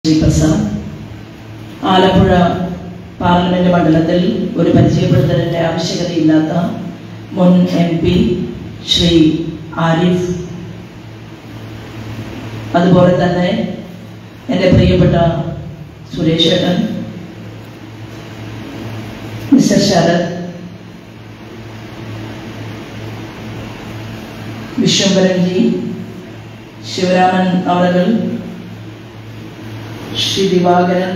Shri Prasad Alappuzha parliament മണ്ഡലത്തിൽ ഒരു പരിചയപ്പെടുത്തലിന്റെ ആവശ്യകതയില്ലാത്ത മുൻ MP ശ്രീ ആരിഫ്, അതുപോലെ തന്നെ എൻ്റെ പ്രിയപ്പെട്ട സുരേഷ് ഏട്ടൻ, മിസ്റ്റർ ശരത്, വിശ്വംഭരൻജി, ശിവരാമൻ അവറുകൾ, ശ്രീ ദിവാകരൻ,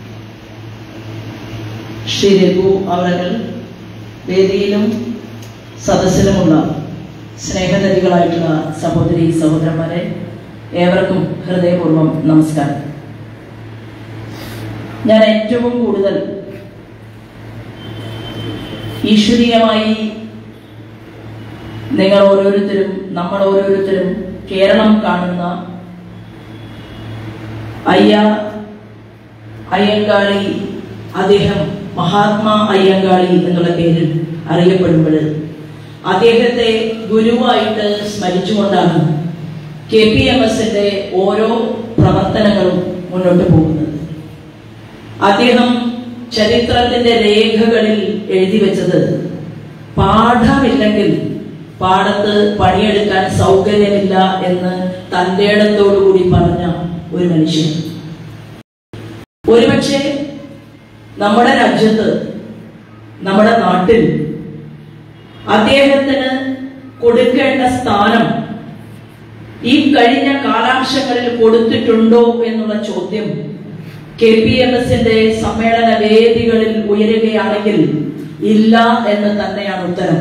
ശ്രീ രഘു അവറുകൾ, വേദിയിലും സദസ്സിലുമുള്ള സ്നേഹനദികളായിട്ടുള്ള സഹോദരി സഹോദരന്മാരെ, ഏവർക്കും ഹൃദയപൂർവ്വം നമസ്കാരം. ഞാൻ ഏറ്റവും കൂടുതൽ ഈശ്വരീയമായി നിങ്ങൾ ഓരോരുത്തരും, നമ്മൾ ഓരോരുത്തരും കേരളം കാണുന്ന അയ്യങ്കാളി, അദ്ദേഹം മഹാത്മാ അയ്യങ്കാളി എന്നുള്ള പേരിൽ അറിയപ്പെടുമ്പോൾ അദ്ദേഹത്തെ ഗുരുവായിട്ട് സ്മരിച്ചുകൊണ്ടാണ് KPMSന്റെ ഓരോ പ്രവർത്തനങ്ങളും മുന്നോട്ട് പോകുന്നത്. അദ്ദേഹം ചരിത്രത്തിന്റെ രേഖകളിൽ എഴുതി വെച്ചത്, പാഠമില്ലെങ്കിൽ പാടത്ത് പണിയെടുക്കാൻ സൗകര്യമില്ല എന്ന് തന്റെ ഇടത്തോടുകൂടി പറഞ്ഞ ഒരു മനുഷ്യൻ. ഒരുപക്ഷെ നമ്മുടെ രാജ്യത്ത്, നമ്മുടെ നാട്ടിൽ അദ്ദേഹത്തിന് കൊടുക്കേണ്ട സ്ഥാനം ഈ കഴിഞ്ഞ കാലാംശങ്ങളിൽ കൊടുത്തിട്ടുണ്ടോ എന്നുള്ള ചോദ്യം KPMSന്റെ സമ്മേളന വേദികളിൽ ഉയരുകയാണെങ്കിൽ ഇല്ല എന്ന് തന്നെയാണ് ഉത്തരം.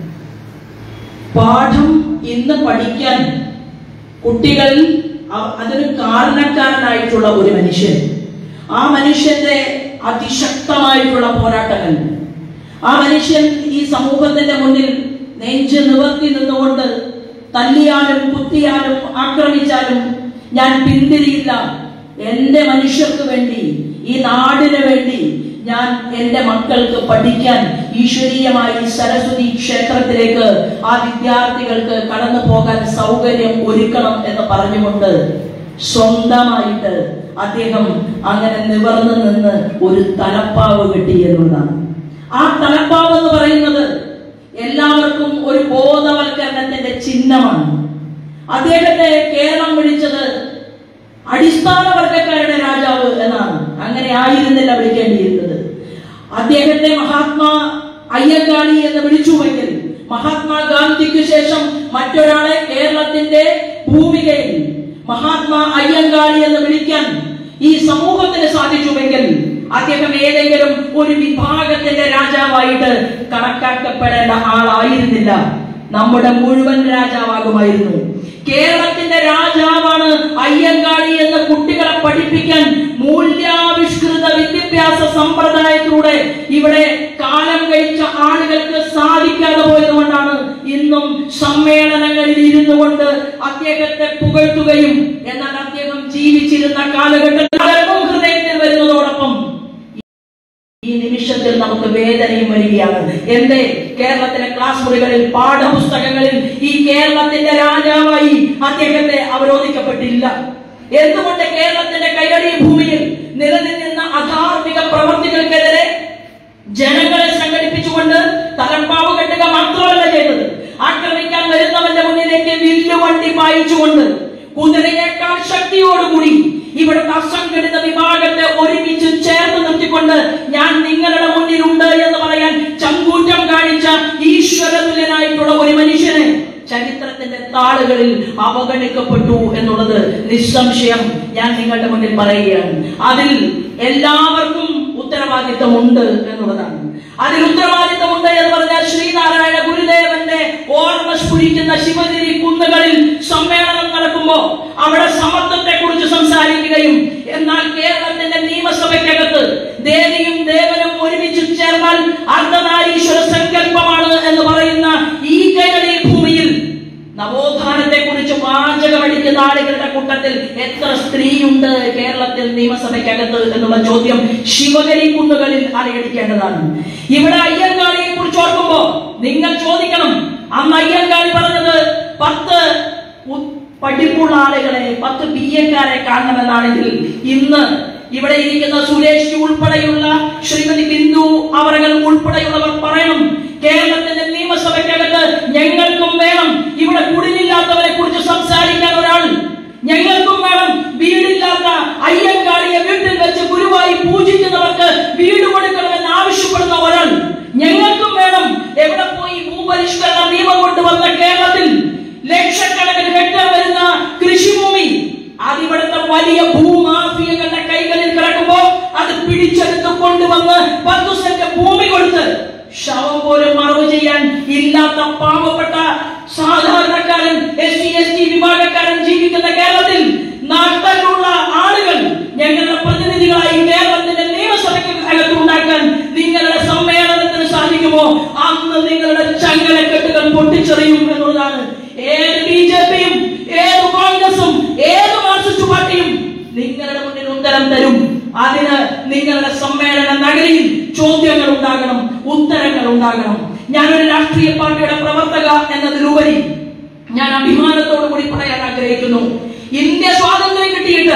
പാഠം ഇന്ന് പഠിക്കാൻ കുട്ടികൾ, അതിന് കാരണക്കാരനായിട്ടുള്ള ഒരു മനുഷ്യൻ, ആ മനുഷ്യന്റെ അതിശക്തമായിട്ടുള്ള പോരാട്ടങ്ങൾ, ആ മനുഷ്യൻ ഈ സമൂഹത്തിന്റെ മുന്നിൽ നെഞ്ച് നിവർത്തി നിന്നുകൊണ്ട് തല്ലിയാലും കുത്തിയാലും ആക്രമിച്ചാലും ഞാൻ പിന്തിരിയില്ല, എന്റെ മനുഷ്യർക്ക് വേണ്ടി, ഈ നാടിന് വേണ്ടി ഞാൻ എന്റെ മക്കൾക്ക് പഠിക്കാൻ ഈശ്വരീയമായി സരസ്വതി ക്ഷേത്രത്തിലേക്ക് ആ വിദ്യാർത്ഥികൾക്ക് കടന്നു പോകാൻ സൗകര്യം ഒരുക്കണം എന്ന് പറഞ്ഞുകൊണ്ട് സ്വന്തമായിട്ട് അദ്ദേഹം അങ്ങനെ നിവർന്നു നിന്ന് ഒരു തലപ്പാവ് കെട്ടി എന്നുള്ളതാണ്. ആ തലപ്പാവ് എന്ന് പറയുന്നത് എല്ലാവർക്കും ഒരു ബോധവൽക്കരണത്തിന്റെ ചിഹ്നമാണ്. അദ്ദേഹത്തെ കേരളം വിളിച്ചത് അടിസ്ഥാന വർഗക്കാരുടെ രാജാവ് എന്നാണ്. അങ്ങനെ ആയിരുന്നില്ല വിളിക്കേണ്ടിയിരുന്നത്. അദ്ദേഹത്തെ മഹാത്മാ അയ്യങ്കാളി എന്ന് വിളിച്ചുവെങ്കിൽ മഹാത്മാഗാന്ധിക്ക് ശേഷം മറ്റൊരാളെ കേരളത്തിന്റെ ഭൂമികയിൽ മഹാത്മാ അയ്യങ്കാളി എന്ന് വിളിക്കാൻ ഈ സമൂഹത്തിന് സാധിച്ചുവെങ്കിൽ അദ്ദേഹം ഏതെങ്കിലും ഒരു വിഭാഗത്തിന്റെ രാജാവായിട്ട് കണക്കാക്കപ്പെടേണ്ട ആളായിരുന്നില്ല, നമ്മുടെ മുഴുവൻ രാജാവാകുമായിരുന്നു. കേരളത്തിന്റെ രാജാവാണ് അയ്യങ്കാളി എന്ന് കുട്ടികളെ പഠിപ്പിക്കാൻ മൂല്യാവിഷ്കൃത വിദ്യാഭ്യാസ സമ്പ്രദായത്തിലൂടെ ഇവിടെ കാലം കഴിച്ച ആളുകൾക്ക് സാധിക്കാതെ പോയതുകൊണ്ടാണ് ഇന്നും സമ്മേളനങ്ങളിൽ ഇരുന്നു കൊണ്ട് അദ്ദേഹത്തെ പുകഴ്ത്തുകയും, എന്നാൽ അദ്ദേഹം ജീവിച്ചിരുന്ന കാലഘട്ടത്തിൽ ഹൃദയത്തിൽ വരുന്നതോടൊപ്പം ഈ നിമിഷത്തിൽ നമുക്ക് വേദനയും വരികയാണ്. എന്റെ കേരളത്തിലെ ക്ലാസ് മുറികളിൽ, പാഠപുസ്തകങ്ങളിൽ ഈ കേരളത്തിന്റെ രാജാവായി അദ്ദേഹത്തെ അവരോധിക്കപ്പെട്ടില്ല. എന്തുകൊണ്ട് കേരളത്തിന്റെ കൈയടി ഭൂമിയിൽ നിലനിന്നിരുന്ന അധാർമിക പ്രവർത്തികൾക്കെതിരെ ജനങ്ങളെ സംഘടിപ്പിച്ചുകൊണ്ട് തലപ്പാവ് കെട്ടുക മാത്രമല്ല ചെയ്തത്, ആക്രമിക്കാൻ വരുന്നവന്റെ മുന്നിലേക്ക് വില്ലുവണ്ടി പായിച്ചുകൊണ്ട് കുതിരയേക്കാൾ ശക്തിയോടുകൂടി ഇവിടുത്തെ അസംഘടിത വിഭാഗത്തെ ഒരുമിച്ച് ചേർത്ത് നിർത്തിക്കൊണ്ട് ഞാൻ നിങ്ങളുടെ മുന്നിലുണ്ട് എന്ന് പറയാൻ ചങ്കൂറ്റം കാണിച്ച ഈശ്വരതുല്യനായിട്ടുള്ള ഒരു മനുഷ്യനെ ചരിത്രത്തിന്റെ താളുകളിൽ അവഗണിക്കപ്പെട്ടു എന്നുള്ളത് നിസ്സംശയം ഞാൻ നിങ്ങളുടെ മുന്നിൽ പറയുകയാണ്. അതിൽ എല്ലാവർക്കും ഉത്തരവാദിത്വമുണ്ട് എന്നുള്ളതാണ്. അതിൽ ഉത്തരവാദിത്വമുണ്ട് എന്ന് പറഞ്ഞാൽ ശ്രീനാരായണ ഗുരുദേവന്റെ ഓർമ്മ സ്ഫുരിക്കുന്ന ശിവഗിരി കുന്നുകളിൽ സമ്മേളനം നടക്കുമ്പോ അവിടെ സമത്വത്തെ കുറിച്ച് സംസാരിക്കുകയും, എന്നാൽ കേരളത്തിന്റെ നിയമസഭയ്ക്കകത്ത് ദേവിയും ദേവനും ഒരുമിച്ച് ചേർന്നാൽ അർദ്ധനാരീശ്വര സങ്കല്പമാണ് എന്ന് പറയുന്ന ഈ കൈരളി ഭൂമിയിൽ നവോത്ഥാനത്തെ കുറിച്ച് വാചകമടിക്കുന്ന ആളുകളുടെ കൂട്ടത്തിൽ എത്ര സ്ത്രീയുണ്ട് കേരളത്തിൽ നിയമസഭയ്ക്കകത്ത് എന്നുള്ള ചോദ്യം ശിവഗിരി കുന്നുകളിൽ അലയടിക്കേണ്ടതാണ്. ഇവിടെ അയ്യങ്കാളിയെ കുറിച്ച് ഓർക്കുമ്പോ നിങ്ങൾ ചോദിക്കണം, അന്ന് അയ്യങ്കാളി പറഞ്ഞത് 10 പഠിപ്പുള്ള ആളുകളെ 10 BA-ക്കാരെ കാണണമെന്നാണെങ്കിൽ ഇന്ന് ഇവിടെ ഇരിക്കുന്ന സുരേഷ് ഉൾപ്പെടെയുള്ള ശ്രീമതി ബിന്ദു അവരകൾ ഉൾപ്പെടെയുള്ളവർ പറയണം, കേരളത്തിന്റെ നിയമസഭയ്ക്കകത്ത് ഞങ്ങൾക്കും വേണം ഇവിടെ കുടിലില്ലാത്തവരെ കുറിച്ച് സംസാരിക്കാൻ ഒരാൾ, ഞങ്ങൾക്കും വേണം വീടില്ലാത്ത അയ്യങ്കാളിയെ വീട്ടിൽ വെച്ച് ഗുരുവായി പൂജിക്കുന്നവർക്ക് വീട് കൊടുക്കണമെന്ന് ആവശ്യപ്പെടുന്ന ഒരാൾ, ഞങ്ങൾക്കും വേണം എവിടെ പോയി ഭൂപരിഷ്കരണ നിയമം കൊണ്ടുവന്ന കേരളത്തിൽ ലക്ഷക്കണക്കിന് ഹെക്ടർ വരുന്ന കൃഷിഭൂമി അതിവിടുത്തെ വലിയ ഭൂമാഫിയകളുടെ കൈകളിൽ കിടക്കുമ്പോ അത് പിടിച്ചെടുത്ത് കൊണ്ടുവന്ന് 10 സെന്റ് ഭൂമി കൊടുത്ത് ശവം പോലും മറവ് ചെയ്യാൻ ഇല്ലാത്ത പാവപ്പെട്ട സാധാരണക്കാരൻ SC ST വിഭാഗക്കാരൻ ജീവിക്കുന്ന കേരളത്തിൽ നാട്ടിലുള്ള ആളുകൾ ഞങ്ങളുടെ പ്രതിനിധികളായി കേരളത്തിന്റെ നിയമസഭയ്ക്ക് അകത്തുണ്ടാക്കാൻ നിങ്ങളുടെ സമ്മേളനത്തിന് സാധിക്കുമോ അന്ന് നിങ്ങളുടെ ചങ്ങലക്കെട്ടുകൾ പൊട്ടിച്ചെറിയും എന്നുള്ളതാണ്. ഏത് BJP-യും ഏത് കോൺഗ്രസും ഏത് മാർക്സിസ്റ്റ് പാർട്ടിയും നിങ്ങളുടെ മുന്നിൽ ഉത്തരം തരും. അതിന് നിങ്ങളുടെ സമ്മേളന നഗരിയിൽ ചോദ്യങ്ങൾ ഉണ്ടാകണം, ഉത്തരങ്ങൾ ഉണ്ടാകണം. ഞാനൊരു രാഷ്ട്രീയ പാർട്ടിയുടെ പ്രവർത്തക എന്നതിലുപരി ഞാൻ അഭിമാനത്തോടു കൂടി പറയാൻ ആഗ്രഹിക്കുന്നു, ഇന്ത്യ സ്വാതന്ത്ര്യം കിട്ടിയിട്ട്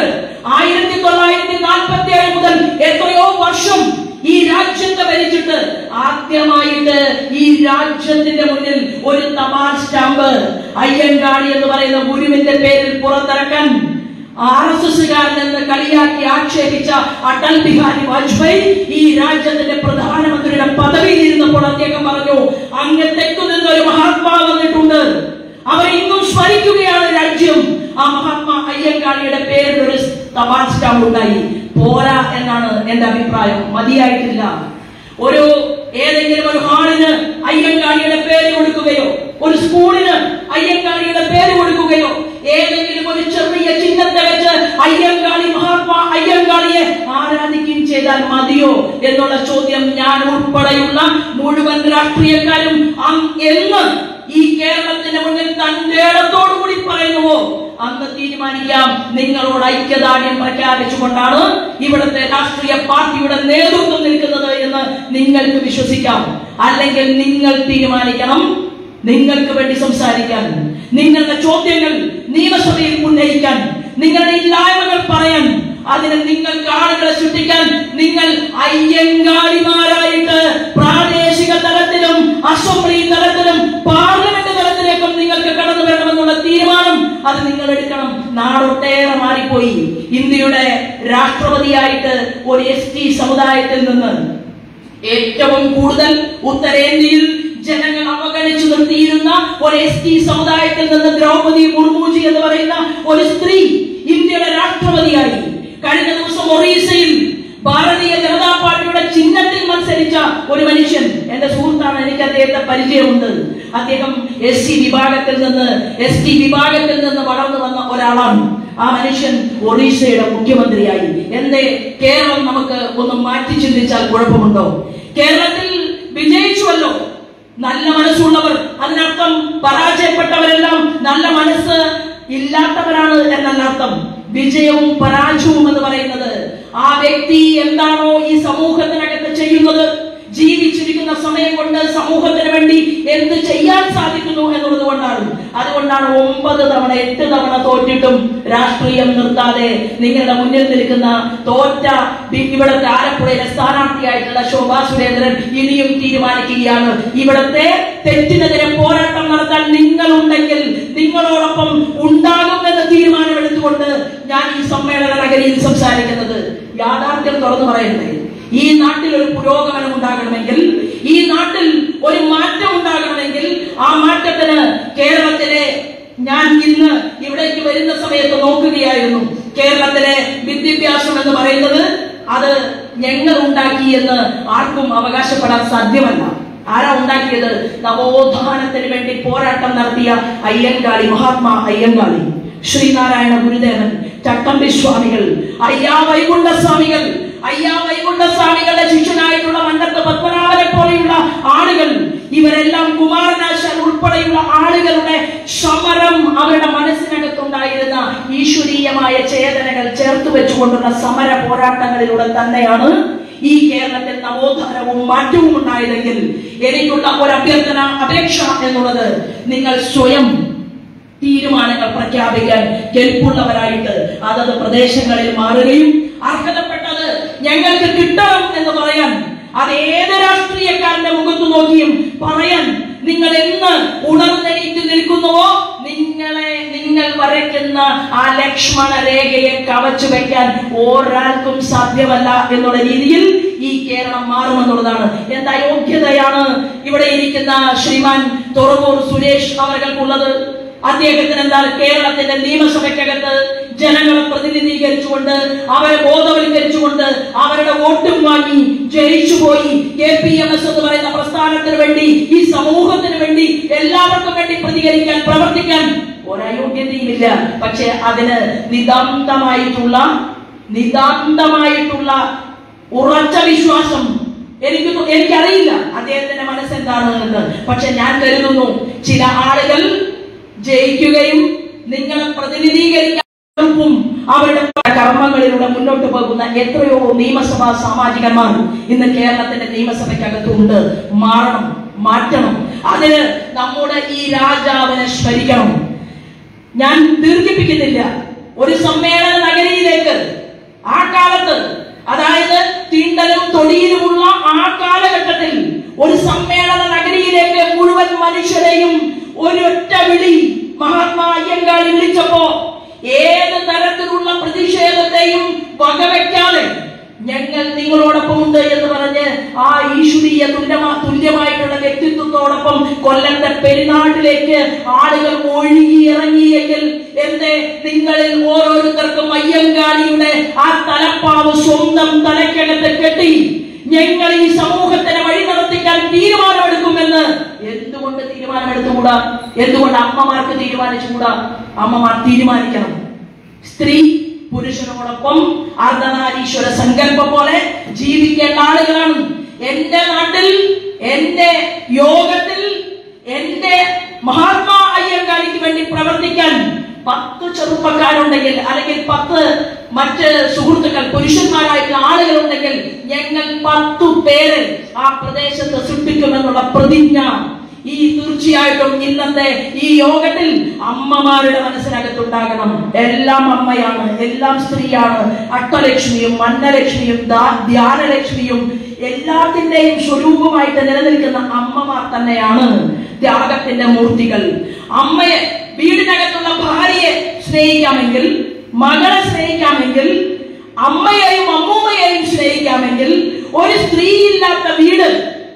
1947 മുതൽ എത്രയോ വർഷം ഈ രാജ്യത്തെ ഭരിച്ചിട്ട് ആദ്യമായിട്ട് ഈ രാജ്യത്തിന്റെ മുന്നിൽ ഒരു തപാൽ സ്റ്റാമ്പ് അയ്യങ്കാളി എന്ന് പറയുന്ന ഗുരുവിന്റെ പേരിൽ പുറത്തിറക്കാൻ RSS-കാരനെന്ന് കളിയാക്കി ആക്ഷേപിച്ച അടൽ ബിഹാരി വാജ്പേയി ഈ രാജ്യത്തിന്റെ പ്രധാനമന്ത്രിയുടെ പദവിയിൽ ഇരുന്നപ്പോൾ അദ്ദേഹം പറഞ്ഞു, അങ്ങ് തെക്കു നിന്നൊരു മഹാത്മാ വന്നിട്ടുണ്ട്, അവർ ഇന്നും സ്മരിക്കുകയാണ് രാജ്യം. ആ മഹാത്മാ അയ്യങ്കാളിയുടെ പേരിൽ ഒരു തപാൽ സ്റ്റാമ്പ് ഉണ്ടായി. പോരാ എന്നാണ് എന്റെ അഭിപ്രായം, മതിയായിട്ടില്ല. ഏതെങ്കിലും ഒരു ഹാളിന് അയ്യങ്കാളിയുടെ പേര് കൊടുക്കുകയോ ഒരു സ്കൂളിന് അയ്യങ്കാളിയുടെ പേര് കൊടുക്കുകയോ ഏതെങ്കിലും ഒരു ചെറിയ ചിഹ്നത്തെ വെച്ച് അയ്യങ്കാളി മഹാത്മാ അയ്യങ്കാളിയെ ആരാധിക്കുകയും ചെയ്താൽ മതിയോ എന്നുള്ള ചോദ്യം ഞാൻ ഉൾപ്പെടെയുള്ള മുഴുവൻ രാഷ്ട്രീയക്കാരും എന്ന് ഈ കേരളത്തിന്റെ മുന്നിൽ തന്റെ ഇടത്തോടുകൂടി പറയുന്നുവോ അന്ന് തീരുമാനിക്കാം. നിങ്ങളോട് ഐക്യദാർഢ്യം പ്രഖ്യാപിച്ചുകൊണ്ടാണ് ഇവിടുത്തെ രാഷ്ട്രീയ പാർട്ടിയുടെ നേതൃത്വം നിൽക്കുന്നത് എന്ന് നിങ്ങൾക്ക് വിശ്വസിക്കാം. അല്ലെങ്കിൽ നിങ്ങൾ തീരുമാനിക്കണം നിങ്ങൾക്ക് വേണ്ടി സംസാരിക്കാൻ, നിങ്ങളുടെ ചോദ്യങ്ങൾ നിയമസഭയിൽ ഉന്നയിക്കാൻ, നിങ്ങളുടെ ഇല്ലായ്മകൾ പറയാൻ, അതിന് നിങ്ങൾക്ക് ആളുകളെ സൃഷ്ടിക്കാൻ നിങ്ങൾ അയ്യങ്കാളിമാരായിട്ട് പ്രാദേശിക തലത്തിലും അസംബ്ലി തലത്തിലും പാർലമെന്റ് തലത്തിലേക്കും നിങ്ങൾക്ക് കടന്നു വരണമെന്നുള്ള തീരുമാനം അത് നിങ്ങൾ എടുക്കണം. നാടൊട്ടേറെ മാറിപ്പോയി. ഇന്ത്യയുടെ രാഷ്ട്രപതിയായിട്ട് ഒരു ST സമുദായത്തിൽ നിന്ന് ഏറ്റവും കൂടുതൽ ഉത്തരേന്ത്യയിൽ ജനങ്ങൾ അവഗണിച്ചു നിർത്തിയിരുന്ന ഒരു ST സമുദായത്തിൽ നിന്ന് ദ്രൗപദി മുർമുജി എന്ന് പറയുന്ന ഒരു സ്ത്രീ ഇന്ത്യയുടെ രാഷ്ട്രപതിയായി. കഴിഞ്ഞ ദിവസം ഒറീസയിൽ ഭാരതീയ ജനതാ പാർട്ടിയുടെ ചിഹ്നത്തിൽ മത്സരിച്ച ഒരു മനുഷ്യൻ, എന്റെ സുഹൃത്താണ്, എനിക്ക് അദ്ദേഹത്തെ പരിചയമുണ്ട്. അദ്ദേഹം SC വിഭാഗത്തിൽ നിന്ന് ST വിഭാഗത്തിൽ നിന്ന് വളർന്നു വന്ന ഒരാളാണ്. ആ മനുഷ്യൻ ഒറീസയുടെ മുഖ്യമന്ത്രിയായി. എന്തേ കേരളം നമുക്ക് ഒന്ന് മാറ്റി ചിന്തിച്ചാൽ കുഴപ്പമുണ്ടോ? കേരളത്തിൽ വിജയിച്ചുവല്ലോ. നല്ല മനസ്സുള്ളവർ, അതിനർത്ഥം പരാജയപ്പെട്ടവരെല്ലാം നല്ല മനസ്സ് ഇല്ലാത്തവരാണ് എന്നല്ല അർത്ഥം. വിജയവും പരാജയവും എന്ന് പറയുന്നത് ആ വ്യക്തി എന്താണോ ഈ സമൂഹത്തിനകത്ത് ചെയ്യുന്നത്, ജീവിച്ചിരിക്കുന്ന സമയം കൊണ്ട് സമൂഹത്തിന് വേണ്ടി എന്ത് ചെയ്യാൻ സാധിക്കുന്നു എന്നുള്ളത് കൊണ്ടാണ്. അതുകൊണ്ടാണ് 9 തവണ 8 തവണ തോറ്റിട്ടും രാഷ്ട്രീയം നിർത്താതെ നിങ്ങളുടെ മുന്നിൽ നിൽക്കുന്ന തോറ്റ ഇവിടുത്തെ ആലപ്പുഴയിലെ സ്ഥാനാർത്ഥിയായിട്ടുള്ള ശോഭാ സുരേന്ദ്രൻ ഇനിയും തീരുമാനിക്കുകയാണ്, ഇവിടത്തെ തെറ്റിനെതിരെ പോരാട്ടം നടത്താൻ നിങ്ങളുണ്ടെങ്കിൽ നിങ്ങളോടൊപ്പം ഉണ്ടാകുമെന്ന തീരുമാനമെടുത്തുകൊണ്ട് ഞാൻ ഈ സമ്മേളന നഗരിയിൽ സംസാരിക്കുന്നത്. യാഥാർത്ഥ്യം തുറന്നു പറയണ്ടേ? ഈ നാട്ടിൽ ഒരു പുരോഗമനം ഉണ്ടാകണമെങ്കിൽ, ഈ നാട്ടിൽ ഒരു മാറ്റം ഉണ്ടാകണമെങ്കിൽ, ആ മാറ്റത്തിന് കേരളത്തിലെ ഞാൻ ഇന്ന് ഇവിടേക്ക് വരുന്ന സമയത്ത് നോക്കുകയായിരുന്നു. കേരളത്തിലെ വിദ്യാഭ്യാസം എന്ന് പറയുന്നത് അത് ഞങ്ങൾ ഉണ്ടാക്കി എന്ന് ആർക്കും അവകാശപ്പെടാൻ സാധ്യമല്ല. ആരാ ഉണ്ടാക്കിയത്? നവോത്ഥാനത്തിന് വേണ്ടി പോരാട്ടം നടത്തിയ അയ്യങ്കാളി, മഹാത്മാ അയ്യങ്കാളി, ശ്രീനാരായണ ഗുരുദേവൻ, ചട്ടമ്പി സ്വാമികൾ, അയ്യാ വൈകുണ്ഠസ്വാമികൾ, വൈകുണ്ഠസ്വാമികളുടെ ശിഷ്യനായിട്ടുള്ള മന്നത്ത് പത്മനാഭനെ പോലെയുള്ള ആളുകൾ, ഇവരെല്ലാം കുമാരനാശാൻ ഉൾപ്പെടെയുള്ള ആളുകളുടെ സമരം, അവരുടെ മനസ്സിനകത്തുണ്ടായിരുന്ന ഈശ്വരീയമായ ചേതനകൾ ചേർത്ത് വെച്ചുകൊണ്ടുള്ള സമര പോരാട്ടങ്ങളിലൂടെ തന്നെയാണ് ഈ കേരളത്തിൽ നവോത്ഥാനവും മാറ്റവും ഉണ്ടായതെങ്കിൽ എനിക്കുള്ള ഒരു അഭ്യർത്ഥന, അപേക്ഷ എന്നുള്ളത്, നിങ്ങൾ സ്വയം തീരുമാനങ്ങൾ പ്രഖ്യാപിക്കാൻ കെൽപ്പുള്ളവരായിട്ട് അതത് പ്രദേശങ്ങളിൽ മാറുകയും അർഹതപ്പെട്ടത് ഞങ്ങൾക്ക് കിട്ടണം എന്ന് പറയാൻ, അത് ഏത് രാഷ്ട്രീയക്കാരന്റെ മുഖത്ത് നോക്കിയും പറയാൻ നിങ്ങൾ എന്ന് ഉണർന്നെണീറ്റ് നിൽക്കുന്നുവോ നിങ്ങൾ വരയ്ക്കുന്ന ആ ലക്ഷ്മണ രേഖയെ കവച്ചു വെക്കാൻ ഒരാൾക്കും സാധ്യമല്ല എന്നുള്ള രീതിയിൽ ഈ കേരളം മാറുമെന്നുള്ളതാണ്. എന്താ യോഗ്യതയാണ് ഇവിടെ ഇരിക്കുന്ന ശ്രീമാൻ തുറവൂർ സുരേഷ് അവർക്കുള്ളത്? അദ്ദേഹത്തിന് എന്താ കേരളത്തിന്റെ നിയമസഭയ്ക്കകത്ത് ജനങ്ങളെ പ്രതിനിധീകരിച്ചുകൊണ്ട് അവരെ ബോധവൽക്കരിച്ചുകൊണ്ട് അവരുടെ വോട്ടും വാങ്ങി ജയിച്ചുപോയി KPMS എന്ന് പറയുന്ന പ്രസ്ഥാനത്തിന് വേണ്ടി, ഈ സമൂഹത്തിന് വേണ്ടി, എല്ലാവർക്കും വേണ്ടി പ്രതികരിക്കാൻ, പ്രവർത്തിക്കാൻ ഒരയോഗ്യതയുമില്ല. പക്ഷെ അതിന് നിതാന്തമായിട്ടുള്ള ഉറച്ച വിശ്വാസം എനിക്കറിയില്ല അദ്ദേഹത്തിന്റെ മനസ്സെന്താണെന്ന്. പക്ഷെ ഞാൻ കരുതുന്നു ചില ആളുകൾ ജയിക്കുകയും നിങ്ങളെ പ്രതിനിധീകരിക്കാൻ അവരുടെ കർമ്മങ്ങളിലൂടെ മുന്നോട്ട് പോകുന്ന എത്രയോ നിയമസഭാ സാമാജികന്മാർ ഇന്ന് കേരളത്തിന്റെ നിയമസഭയ്ക്കകത്തുണ്ട്. മാറ്റണം. അതിന് നമ്മുടെ ഈ രാജാവിനെ സ്മരിക്കണം. ഞാൻ ദീർഘിപ്പിക്കുന്നില്ല. ഒരു സമ്മേളന നഗരിയിലേക്ക് ആ കാലത്ത്, അതായത് തീണ്ടലും തൊടിയിലുമുള്ള ആ കാലഘട്ടത്തിൽ ഒരു സമ്മേളന നഗരിയിലേക്ക് മുഴുവൻ മനുഷ്യരെയും ഒരൊറ്റ വിളി മഹാത്മാ അയ്യങ്കാളി വിളിച്ചപ്പോ ഏത് തരത്തിലുള്ള പ്രതിഷേധത്തെയും വകവെക്കാതെ ഞങ്ങൾ നിങ്ങളോടൊപ്പം ഉണ്ട് എന്ന് പറഞ്ഞ് ആ ഈശ്വരീയ തുല്യമായിട്ടുള്ള വ്യക്തിത്വത്തോടൊപ്പം കൊല്ലത്തെ പെരുന്നാട്ടിലേക്ക് ആളുകൾ ഒഴുകി ഇറങ്ങിയെങ്കിൽ എന്തേ നിങ്ങളിൽ ഓരോരുത്തർക്കും അയ്യങ്കാളിയുടെ ആ തലപ്പാവ് സ്വന്തം തലയ്ക്കകത്ത് കെട്ടി ഞങ്ങൾ ഈ സമൂഹത്തിനെ വഴി നടത്തിക്കാൻ തീരുമാനമെടുക്കുമെന്ന് എന്തുകൊണ്ട് തീരുമാനമെടുത്തുകൂടാ? എന്തുകൊണ്ട് അമ്മമാർക്ക് തീരുമാനിച്ചുകൂടാ? അമ്മമാർ തീരുമാനിക്കണം. സ്ത്രീ പുരുഷനോടൊപ്പം അർദ്ധനാരീശ്വര സങ്കല്പം പോലെ ജീവിക്കേണ്ട ആളുകളാണ്. എന്റെ നാട്ടിൽ, എന്റെ യോഗത്തിൽ, എന്റെ മഹാത്മാ അയ്യങ്കാളിക്ക് വേണ്ടി പ്രവർത്തിക്കാൻ 10 ചെറുപ്പക്കാരുണ്ടെങ്കിൽ, അല്ലെങ്കിൽ 10 മറ്റ് സുഹൃത്തുക്കൾ പുരുഷന്മാരായിട്ടുള്ള ആളുകളുണ്ടെങ്കിൽ ഞങ്ങൾ 10 പേര് ആ പ്രദേശത്ത് സൃഷ്ടിക്കുമെന്നുള്ള പ്രതിജ്ഞ തീർച്ചയായിട്ടും ഇന്നത്തെ ഈ യോഗത്തിൽ അമ്മമാരുടെ മനസ്സിനകത്തുണ്ടാകണം. എല്ലാം അമ്മയാണ്, എല്ലാം സ്ത്രീയാണ്. അഷ്ടലക്ഷ്മിയും അന്നലക്ഷ്മിയും ധ്യാനലക്ഷ്മിയും എല്ലാത്തിന്റെയും സ്വരൂപമായിട്ട് നിലനിൽക്കുന്ന അമ്മമാർ തന്നെയാണ് ത്യാഗത്തിന്റെ മൂർത്തികൾ. അമ്മയെ, വീടിനകത്തുള്ള ഭാര്യയെ സ്നേഹിക്കാമെങ്കിൽ, മകളെ സ്നേഹിക്കാമെങ്കിൽ, അമ്മയെയും അമ്മൂമ്മയെയും സ്നേഹിക്കാമെങ്കിൽ, ഒരു സ്ത്രീയില്ലാത്ത വീട്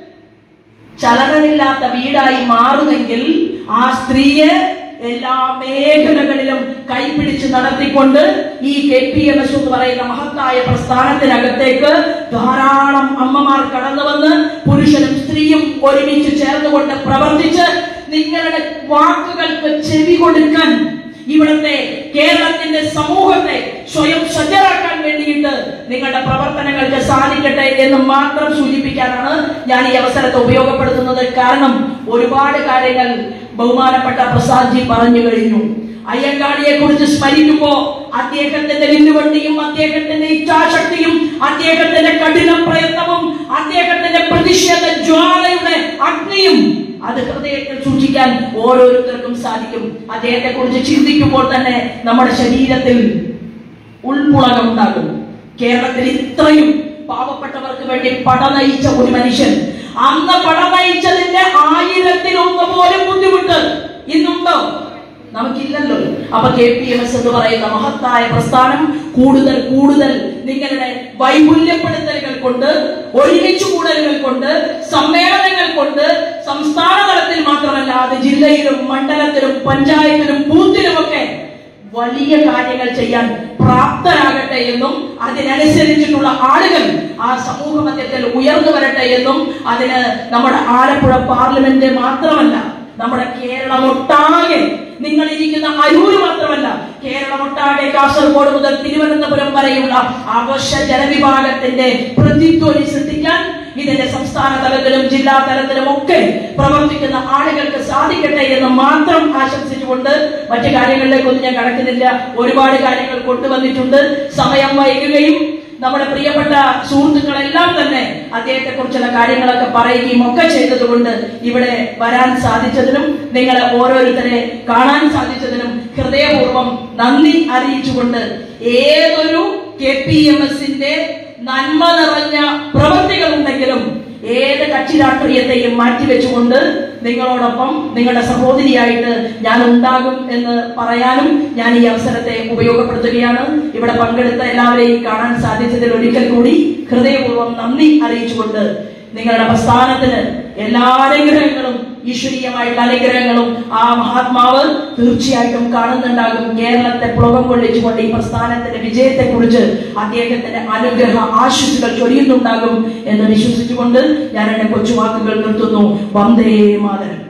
ചലനമില്ലാത്ത വീടായി മാറുമെങ്കിൽ ആ സ്ത്രീയെ എല്ലാ മേഖലകളിലും കൈപിടിച്ച് നടത്തിക്കൊണ്ട് ഈ KPMS എന്ന് പറയുന്ന മഹത്തായ പ്രസ്ഥാനത്തിനകത്തേക്ക് ധാരാളം അമ്മമാർ കടന്നു വന്ന് പുരുഷനും സ്ത്രീയും ഒരുമിച്ച് ചേർന്നുകൊണ്ട് പ്രവർത്തിച്ച് നിങ്ങളുടെ വാക്കുകൾക്ക് ചെവി കൊടുക്കാൻ, ഇവിടുത്തെ കേരളത്തിന്റെ സമൂഹത്തെ സ്വയം സജ്ജരാക്കാൻ വേണ്ടിയിട്ട് നിങ്ങളുടെ പ്രവർത്തനങ്ങൾക്ക് സാധിക്കട്ടെ എന്ന് മാത്രം സൂചിപ്പിക്കാനാണ് ഞാൻ ഈ അവസരത്തെ ഉപയോഗപ്പെടുത്തുന്നത്. കാരണം ഒരുപാട് കാര്യങ്ങൾ ബഹുമാനപ്പെട്ട പ്രസാദ്ജി പറഞ്ഞു കഴിഞ്ഞു. അയ്യങ്കാളിയെ കുറിച്ച് സ്മരിക്കുമ്പോ അദ്ദേഹത്തിന്റെ വില്ലുവണ്ടിയും അദ്ദേഹത്തിന്റെ ഇച്ഛാശക്തിയും അദ്ദേഹത്തിന്റെ കഠിന പ്രയത്നവും അദ്ദേഹത്തിന്റെ പ്രതിഷേധ ജ്വാലയുടെ അഗ്നിയും അത് ഹൃദയത്തിൽ സൂക്ഷിക്കാൻ ഓരോരുത്തർക്കും സാധിക്കും. അദ്ദേഹത്തെ കുറിച്ച് ചിന്തിക്കുമ്പോൾ തന്നെ നമ്മുടെ ശരീരത്തിൽ ഉൾമുളകം ഉണ്ടാകും. കേരളത്തിൽ ഇത്രയും പാവപ്പെട്ടവർക്ക് വേണ്ടി പടനയിച്ച ഒരു മനുഷ്യൻ, അന്ന് പടനയിച്ചതിന്റെ 1000-1 പോലും ബുദ്ധിമുട്ട് ഇന്നുണ്ടോ? നമുക്കില്ലല്ലോ. അപ്പൊ KPMS എന്ന് പറയുന്ന മഹത്തായ പ്രസ്ഥാനം കൂടുതൽ കൂടുതൽ നിങ്ങളുടെ വൈപുല്യപ്പെടുത്തലുകൾ കൊണ്ട്, ഒരുമിച്ച് കൂടലുകൾ കൊണ്ട്, സമ്മേളനങ്ങൾ കൊണ്ട് സംസ്ഥാന തലത്തിൽ മാത്രമല്ല അത് ജില്ലയിലും മണ്ഡലത്തിലും പഞ്ചായത്തിലും ബൂത്തിലുമൊക്കെ വലിയ കാര്യങ്ങൾ ചെയ്യാൻ പ്രാപ്തരാകട്ടെ എന്നും അതിനനുസരിച്ചിട്ടുള്ള ആളുകൾ ആ സമൂഹ മധ്യത്തിൽ ഉയർന്നു വരട്ടെ എന്നും അതിന് നമ്മുടെ ആലപ്പുഴ പാർലമെന്റ് മാത്രമല്ല, നമ്മുടെ കേരളം ഒട്ടാകെ, നിങ്ങൾ ഇരിക്കുന്ന അരൂര് മാത്രമല്ല, കേരളം ഒട്ടാകെ കാസർഗോഡ് മുതൽ തിരുവനന്തപുരം വരെയുള്ള അവശ്യ ജനവിഭാഗത്തിന്റെ പ്രതിധ്വനി സൃഷ്ടിക്കാൻ ഇതിന്റെ സംസ്ഥാന തലത്തിലും ജില്ലാ തലത്തിലും ഒക്കെ പ്രവർത്തിക്കുന്ന ആളുകൾക്ക് സാധിക്കട്ടെ എന്ന് മാത്രം ആശംസിച്ചുകൊണ്ട് മറ്റു കാര്യങ്ങളിലേക്കൊന്നും ഞാൻ കടക്കുന്നില്ല. ഒരുപാട് കാര്യങ്ങൾ കൊണ്ടുവന്നിട്ടുണ്ട്. സമയം വൈകുകയും നമ്മുടെ പ്രിയപ്പെട്ട സുഹൃത്തുക്കളെല്ലാം തന്നെ അദ്ദേഹത്തെ കുറിച്ചുള്ള കാര്യങ്ങളൊക്കെ പറയുകയും ഒക്കെ ചെയ്തതുകൊണ്ട് ഇവിടെ വരാൻ സാധിച്ചതിനും നിങ്ങളെ ഓരോരുത്തരെ കാണാൻ സാധിച്ചതിനും ഹൃദയപൂർവ്വം നന്ദി അറിയിച്ചുകൊണ്ട് ഏതൊരു KPMSന്റെ നന്മ നിറഞ്ഞ പ്രവൃത്തികൾ ഉണ്ടെങ്കിലും ഏത് കക്ഷി രാഷ്ട്രീയത്തെയും മാറ്റിവെച്ചുകൊണ്ട് നിങ്ങളോടൊപ്പം നിങ്ങളുടെ സഹോദരിയായിട്ട് ഞാൻ ഉണ്ടാകും എന്ന് പറയാനും ഞാൻ ഈ അവസരത്തെ ഉപയോഗപ്പെടുത്തുകയാണ്. ഇവിടെ പങ്കെടുത്ത എല്ലാവരെയും കാണാൻ സാധിച്ചതിൽ ഒരിക്കൽ കൂടി ഹൃദയപൂർവ്വം നന്ദി അറിയിച്ചുകൊണ്ട് നിങ്ങളുടെ പ്രസ്ഥാനത്തിന് എല്ലാ അനുഗ്രഹങ്ങളും ഈശ്വരീയമായിട്ടുള്ള അനുഗ്രഹങ്ങളും ആ മഹാത്മാവ് തീർച്ചയായിട്ടും കാണുന്നുണ്ടാകും. കേരളത്തെ പുളകം കൊള്ളിച്ചുകൊണ്ട് ഈ പ്രസ്ഥാനത്തിന്റെ വിജയത്തെ കുറിച്ച് അദ്ദേഹത്തിന്റെ അനുഗ്രഹ ആശീസ്സുകൾ ചൊരിയുന്നുണ്ടാകും എന്ന് വിശ്വസിച്ചുകൊണ്ട് ഞാൻ എന്റെ കൊച്ചുവാക്കുകൾ നിർത്തുന്നു. വന്ദേ മാതരം.